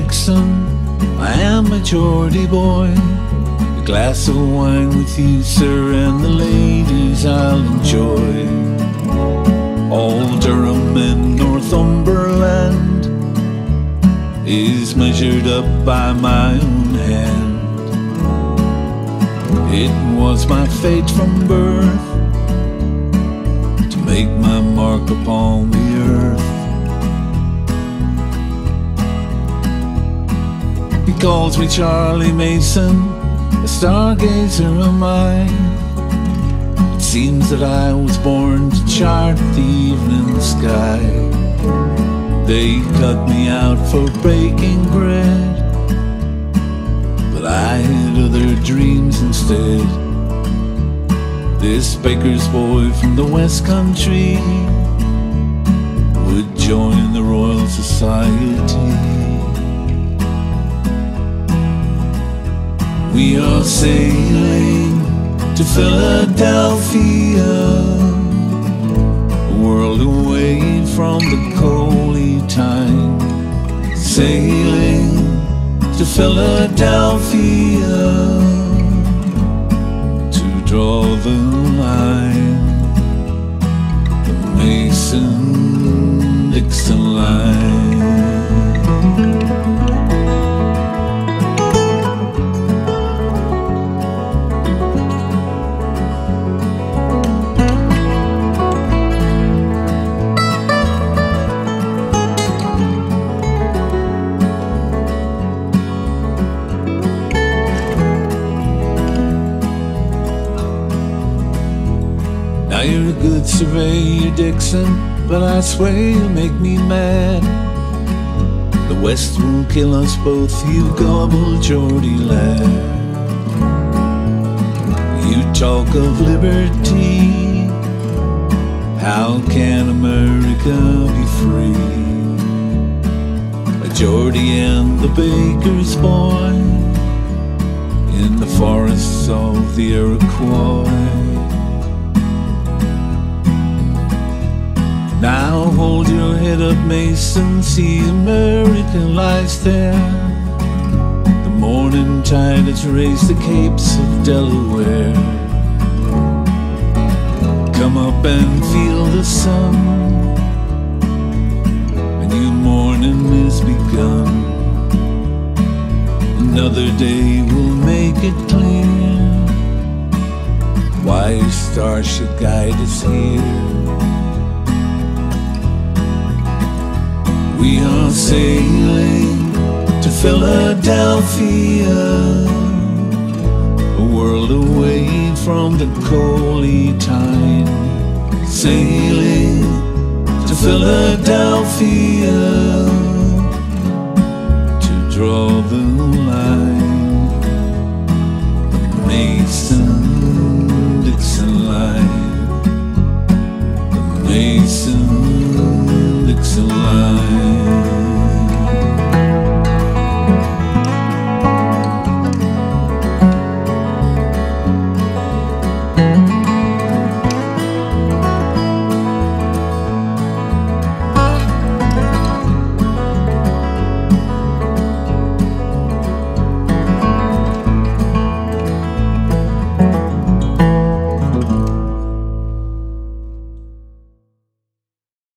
Mason-Dixon, I am a Geordie boy. A glass of wine with you, sir, and the ladies I'll enjoy. All Durham and Northumberland is measured up by my own hand. It was my fate from birth to make my mark upon the earth. He calls me Charlie Mason, a stargazer am I. It seems that I was born to chart the evening sky. They cut me out for breaking bread, but I had other dreams instead. This baker's boy from the West Country would join the Royal Society. We are sailing to Philadelphia, a world away from the coaly time. Sailing to Philadelphia to draw the line, the Mason-Dixon line. Now you're a good surveyor, Dixon, but I swear you make me mad. The West will kill us both, you gobble Geordie lad. You talk of liberty, how can America be free? A Geordie and the baker's boy in the forests of the Iroquois. Now hold your head up, Mason, see America lies there. The morning tide has raised the capes of Delaware. Come up and feel the sun, a new morning is begun. Another day will make it clear why a star should guide us here. We are sailing to Philadelphia, a world away from the coaly time. Sailing to Philadelphia to draw the line.